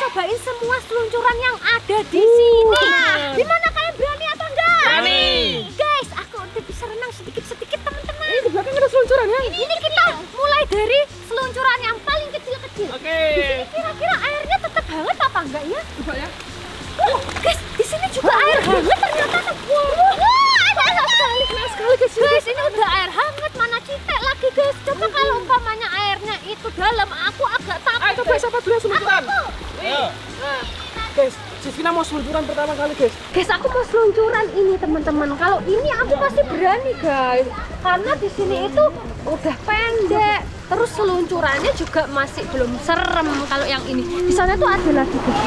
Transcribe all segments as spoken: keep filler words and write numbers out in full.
cobain semua seluncuran yang ada di sini. Gimana, kalian berani atau enggak? Berani. Guys, aku udah bisa renang sedikit-sedikit teman-teman. Ini di belakang ada seluncuran ya? Ini, ini kita mulai dari seluncuran yang paling kecil-kecil. Oke. Di sini kira-kira airnya tetap hangat apa enggak ya? Coba ya. Oh, guys, di sini juga air hangat ternyata. Wah, ada enak sekali. Enak sekali guys. Guys, ini udah air hangat, mana citek lagi guys. Coba kalau umpamanya airnya itu dalam, aku agak takut. Ayo coba siapa dulu yang seluncuran? Ayo. Nah, guys, Sivina mau seluncuran pertama kali guys. Guys, aku mau seluncuran ini teman-teman. Kalau ini aku pasti berani guys, karena di sini itu udah pendek. Terus seluncurannya juga masih belum serem. Kalau yang ini, di sana tuh ada lagi guys.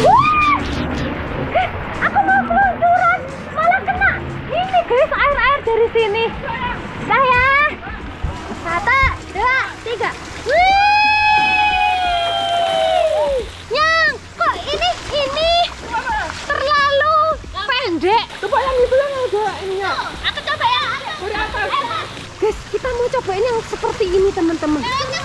Eh, aku mau seluncuran, malah kena ini guys, air-air dari sini. Saya satu, dua, tiga. Wih! Nyang, kok ini ini terlalu pendek. Coba yang itu yang ada ininya. Aku coba ya. Dari atas. Guys, kita mau cobain yang seperti ini teman-teman.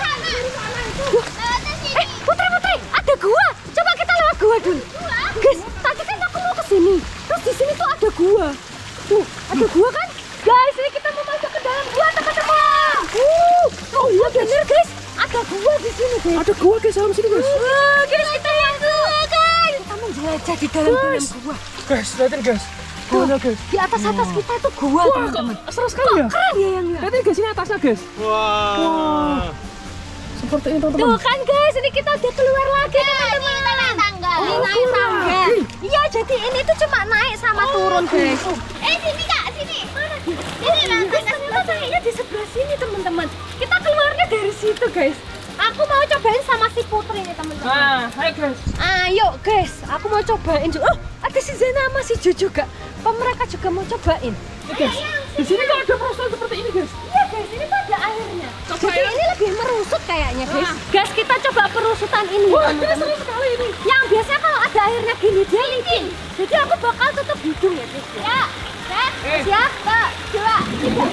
Eh, Putri, Putri, ada gua. Coba kita lewat gua dulu. Guys, tadi kan aku mau ke sini. Terus di sini tuh ada gua. Tuh, ada gua kan? Guys, ini kita mau masuk ke dalam gua, teman-teman. Uh, oh iya bener guys, ada gua di sini guys. Ada gua guys dalam sini guys. Wah, guys, kita lihat gua guys. Kita menjelajah di dalam dalam gua. Guys, lihatin guys. Gua guys. Di atas atas kita itu gua, Wah, teman-teman. kok seru sekali ya. Keren ya yang ya. Lihatin guys, ini atasnya guys. Wah. Seperti ini Tuh teman-teman. kan guys, ini kita udah keluar lagi teman-teman. Ini naik tangga. Ini naik tangga. Iya, jadi ini tuh cuma naik sama turun guys. Eh, sini Kak, sini. Mana guys? Ini guys, ternyata naiknya di sebelah sini teman-teman. Kita keluarnya dari situ guys. Aku mau cobain sama si Putri nih teman-teman. Nah, ayo guys. Ayo guys, aku mau cobain juga. Oh, ada si Zena sama si Jo juga. Apa mereka juga mau cobain? Ini guys. Di sini kok ada perusahaan seperti ini guys. Iya guys, ini tuh ada airnya. Coba Jadi ya. ini lebih merusut kayaknya guys. Nah. Guys, kita coba perusutan ini. Wah, ini teman-teman. seru sekali ini. Yang biasanya kalau ada airnya gini dia licin. Jadi aku bakal tutup hidung ya guys. Ya, set, Eh. siap, Kak. Dua, tiga.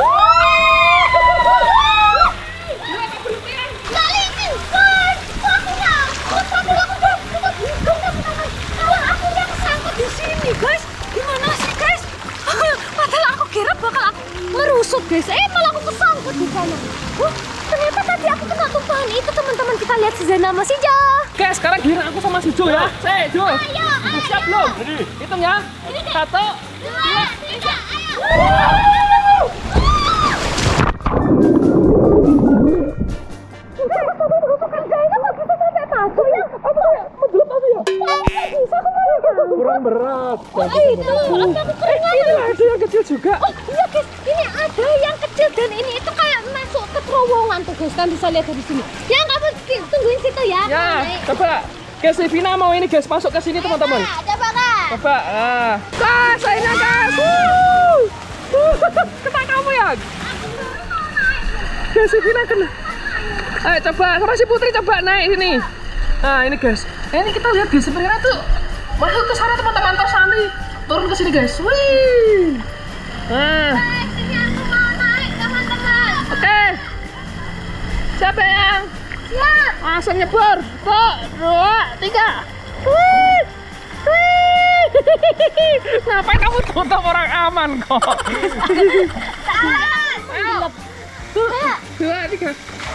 Nggak licin, guys. Kok aku nggak? Kok aku nggak tutup hidung teman-teman? Kalau aku yang kesangkut di sini guys. Gimana sih guys? Padahal aku kira bakal aku merusut guys. Eh, malah aku kesangkut di sana. Wah, ternyata tadi aku kena tumpahan itu teman-teman. Kita lihat si Zena sama si Jo. Guys, sekarang giliran aku sama si Jo ya. Saya Jo. Ayo, Udah siap belum? Hitung ya. Satu. Dua, tiga, ayo. Kurang berat. Oh itu, aku keringat. Ini ada yang kecil juga. Oh iya guys, ini ada yang kecil dan ini itu kayak masuk ke terowongan tuh guys, kan bisa lihat dari sini. Yang kamu tungguin situ ya. Ya, Naik. coba. Guys, Sivina mau ini guys masuk ke sini teman-teman. Coba Kak. Coba. Ah. Ah, saya guys. Wuh. Wuh, kena kamu ya. Guys, Sivina kena. Ayo coba, sama si Putri coba naik sini. Nah, ini guys. Nah, ini kita lihat guys, sebenarnya tuh masuk ke sana teman-teman, terus nanti turun ke sini guys. Wih. Nah. Sini aku mau naik teman-teman. Oke. Siapa yang? Siap. Langsung nyebur. Satu, dua, tiga. Wih. Wih. Ngapain kamu tutup orang aman kok? Ayo. Dua. Dua, tiga.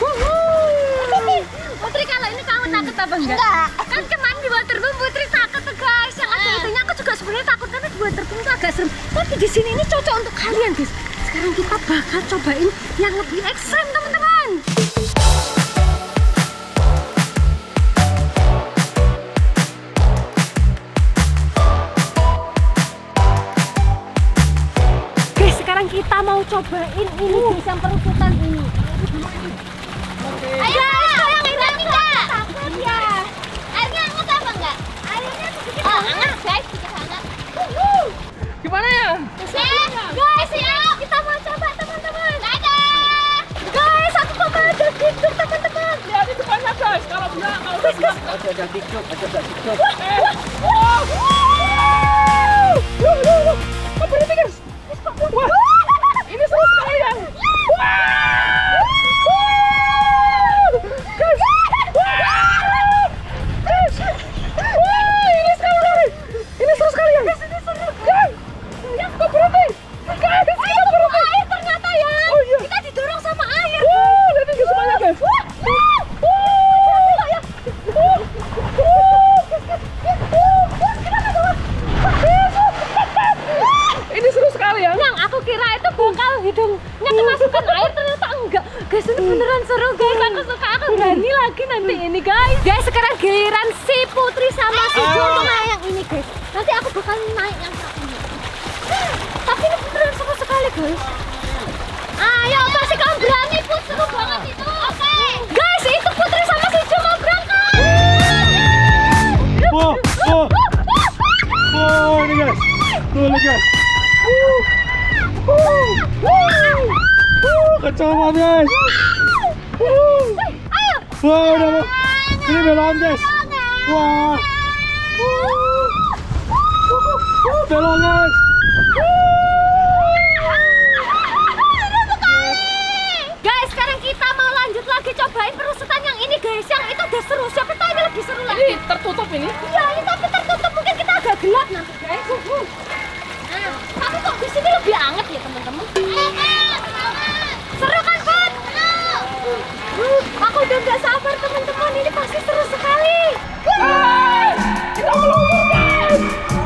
Putri, kalau ini kamu takut apa enggak? Enggak. Kan kemarin di waterboom Putri takut tuh guys. Yang ada itunya aku juga sebenarnya takut karena di waterboom itu agak serem. Tapi di sini ini cocok untuk kalian guys. Sekarang kita bakal cobain yang lebih ekstrem teman-teman. Guys, sekarang kita mau cobain ini guys, yang perusutan ini. Ayo, yang berani Kak. Takut ya. Airnya hangat apa enggak? Airnya sedikit hangat guys, sedikit hangat. Gimana ya? Eh, guys ya, kita mau coba teman-teman. Dadah. Guys, aku kok ada tiktok teman-teman. Lihat di depannya guys. Kalau bisa, kalau guys, guys. Ada ada tiktok, ada ada tiktok. Eh. Wow. Loh, loh, loh. Kok berhenti guys? Wah. Ini seru sekali ya. Wah. Guys. Wah. Guys. beneran seru guys. Aku suka, aku berani lagi nanti ini guys. Guys, sekarang giliran si Putri sama si Jo untuk naik yang ini guys. Nanti aku bakal naik yang satu ini. Tapi ini beneran seru sekali guys. Ayo, pasti kamu berani Put, seru banget itu. Oke. Guys, itu Putri sama si Jo mau berangkat. Wow, wow, wow, ini guys, tuh lihat guys. Uh, uh, uh, uh, kacau banget guys. Uh, Ayo. wow, udah, ini belon guys. Wah, uh, belon guys. Guys, sekarang kita mau lanjut lagi cobain perusutan yang ini guys. Yang itu udah seru, siapa tahu ini lebih seru lagi. Ini tertutup ini. Iya, ini tapi tertutup, mungkin kita agak gelap nanti guys. Nah, tapi kok di sini lebih anget ya teman-teman. Seru kan Pat? Uh, aku udah nggak sabar teman-teman, ini pasti seru sekali. Guys, kita meluncur guys.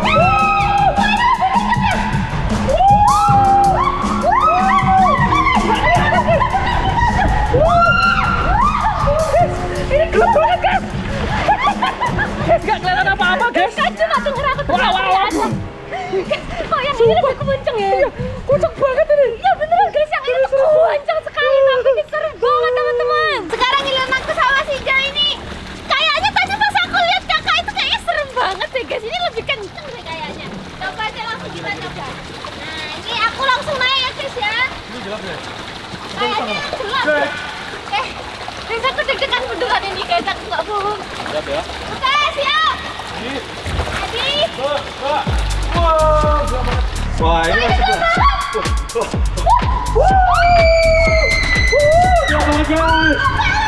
Ini gelap banget guys. Guys, gak kelihatan apa-apa guys. Kan cuma denger aku Wah, wah, wah. kok yang ini lebih kenceng ya? Iya, kocak banget ini. Iya beneran guys, yang ini tuh kenceng sekali, tapi ini seru banget teman-teman. Sekarang giliran aku sama si Jo ini. Kayaknya tadi pas aku lihat kakak itu kayaknya serem banget deh guys. Ini lebih kenceng deh kayaknya. Coba aja langsung kita coba. Nah ini aku langsung naik ya guys ya. Ini gelap guys. Kayaknya gelap. Eh, guys aku deg-degan beneran ini guys, aku nggak bohong. Gelap ya. Oke siap. Ini, Jadi. tuh, tuh. Wow, gelap banget. Wah, ini masih gelap. Gelap banget guys.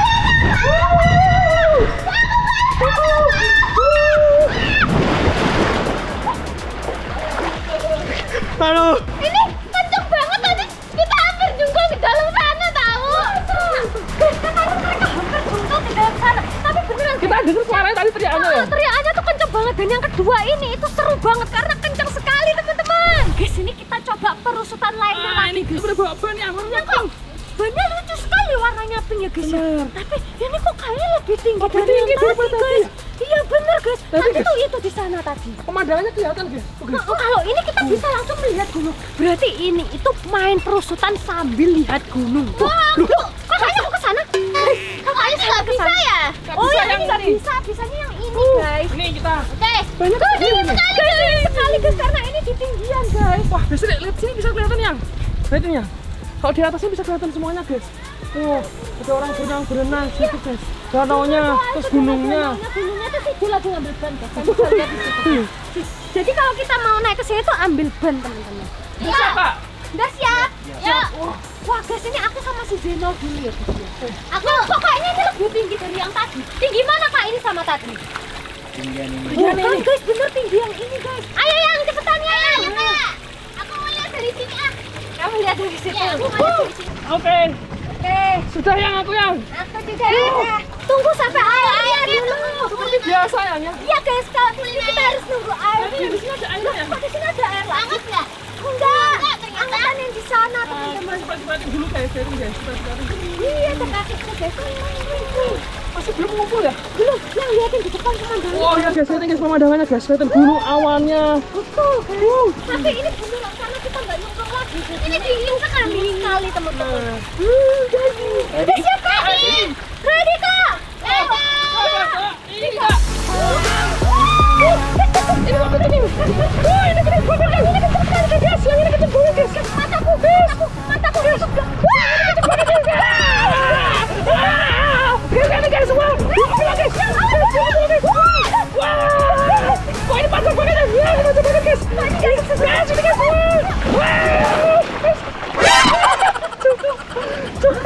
Aduh. Ini kenceng banget tadi, kita hampir jungkol di dalam sana tahu. Guys, kan tadi mereka hampir jungkol di dalam sana, tapi beneran Kita denger suaranya tadi teriakannya ya. oh, teriakannya tuh kenceng banget. Dan yang kedua ini itu seru banget karena kenceng sekali teman-teman. Guys, ini kita coba perusutan lainnya Nah, lagi ini guys. udah bawa ban yang warnanya pink. Bannya lucu sekali warnanya pink ya guys ya. Bener. Tapi ini kok kayaknya lebih tinggi Lebih dari tinggi yang tadi daripada tadi. guys. Iya bener guys. Tapi, Nanti guys, tuh itu di sana tadi. Pemandangannya kelihatan guys. Tuh, guys. Oh, kalau ini kita bisa langsung melihat gunung. Berarti ini itu main perusutan sambil lihat gunung. Wah, kok kayaknya aku ke sana? Kakaknya nggak bisa ya? Nggak Oh, bisa yang yang ini nggak ini. bisa. Bisanya yang ini guys. Ini kita. Oke. Banyak Tuh, sekali ini ini. sekali guys. Sekali guys karena ini di tinggian guys. Wah, guys, lihat lihat sini bisa kelihatan yang. Lihat ini ya. Kalau di atasnya bisa kelihatan semuanya guys. Tuh, ada orang berenang-berenang situ guys. Danaunya, terus gunungnya. Gunungnya tuh sih dia lagi ngambil ban guys. Kamu bisa lihat di situ. Jadi kalau kita mau naik ke sini tuh ambil ban teman-teman. Udah siap, Kak? Udah siap? Ya. Wah guys, ini aku sama si Zeno dulu ya guys. Aku kok kayaknya ini lebih tinggi dari yang tadi. Tinggi mana kak ini sama tadi? Tinggian ini. Oh, kan guys, bener tinggi yang ini guys. Ayo yang cepetan ya. Ayo kak. Aku mau lihat dari sini ah. Kamu lihat dari situ. Ya, aku mau lihat dari sini. Oke, Oke. sudah yang aku yang. Aku juga ya. Tunggu sampai air air dulu. Seperti biasa yang ya. Iya guys, kalau ini kita harus nunggu air. Tapi di sini ada airnya. Kok di sini ada air hangat nggak? Enggak. Angkatan yang di sana teman-teman. Banting-banting dulu guys, banting guys, banting-banting. Iya, terkasih guys. Masih belum ngumpul ya? Belum, yang liatin di depan pemandangan. Oh iya guys, lihatin guys pemandangannya guys, lihatin gunung awannya. Betul guys. Tapi ini beneran karena kita nggak nyungkul lagi. Ini dingin sekali sekali teman-teman. Hmm, jadi. Udah siap kak? Ready kak? Eh kak. Ini kak. Ini waktu ini. Oh ini keren banget guys. Ini keren banget guys. Yang ini keren banget guys. Mataku, mataku, mataku. Wah ini keren banget guys. Guys, ini guys semua. Gila guys. Wah. Wah ini panjang banget guys. Wah ini panjang banget guys. Guys ini guys. Wow. Cukup. Cukup.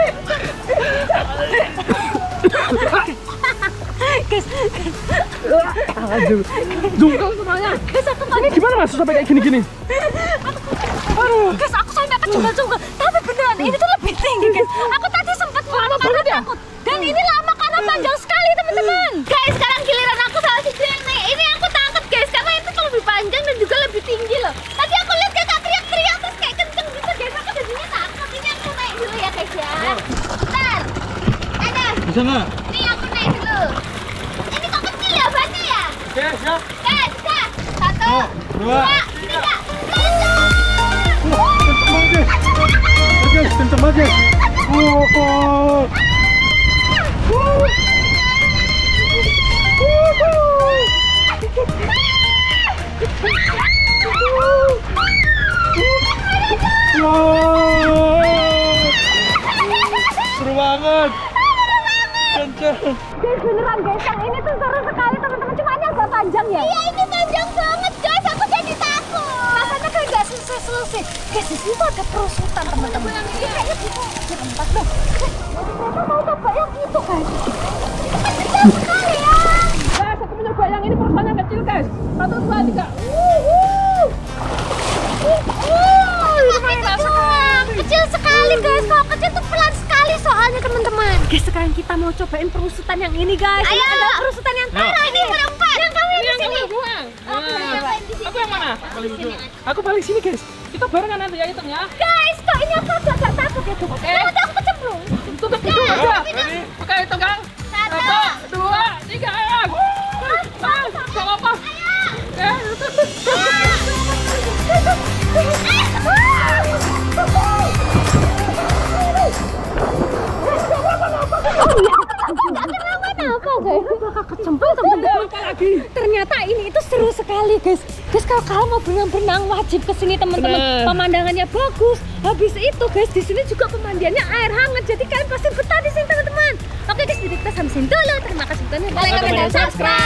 Guys, Aduh, jungkel semuanya. guys aku tadi. Ini gimana mas sampai kayak gini-gini? Aduh, Guys, aku sampai ke jungkal-jungkal. Tapi beneran ini tuh lebih tinggi guys. Aku tadi sempat lama banget ya? takut. Dan ini lama karena panjang sekali teman-teman. Guys, sekarang giliran aku salah si yang naik. Ini aku takut guys karena itu tuh lebih panjang dan juga lebih tinggi loh. Tadi aku lihat kakak teriak-teriak terus kayak kenceng gitu guys. Aku jadinya takut. Ini aku naik dulu ya guys ya. Bentar. Bisa nggak? Nih aku naik dulu. Ini kok kecil ya bannya ya? Oke, siap. Oke, bisa. Satu, Oh, dua, dua, tiga. Lanjut. Wah, kenceng banget guys. Oke, kenceng banget guys. Wow, wow. Wow. Seru banget. Kenceng. Guys, beneran guys, yang ini tuh seru sekali teman-teman. Cuma ini agak panjang ya? Iya, ini panjang banget guys. Aku jadi takut. Rasanya kayak gak selesai-selesai. Guys, di situ ada perusutan teman-teman. Ini kayaknya di di tempat loh. Ternyata mau coba yang itu guys. Kecil sekali ya. Guys, aku mencoba yang ini perusahaan yang kecil guys. Satu, dua, tiga. Wuh, itu mainan sekali. Kecil sekali guys. Kalau kecil tuh pelan sekali soalnya teman-teman. Guys, sekarang kita mau cobain perusutan yang ini guys. Ayo. Ini ada perusutan yang parah ini berempat. Yang kami di sini. Aku Aku yang mana? Aku balik sini guys. Kita barengan nanti ya hitungnya. Guys, kok ini aku agak agak takut ya guys. Oke. Nanti aku kecemplung. Tutup hidung aja. Oke, hitung Kang. Satu, dua, tiga. Ah, gak apa-apa. Ternyata ini itu seru sekali guys. Guys, kalau kalian mau berenang-berenang wajib kesini teman-teman. Bener. Pemandangannya bagus. Habis itu guys, di sini juga pemandiannya air hangat. Jadi kalian pasti betah di sini teman-teman. Oke guys, jadi kita sampai sini dulu. Terima kasih banyak. Like, comment, dan subscribe.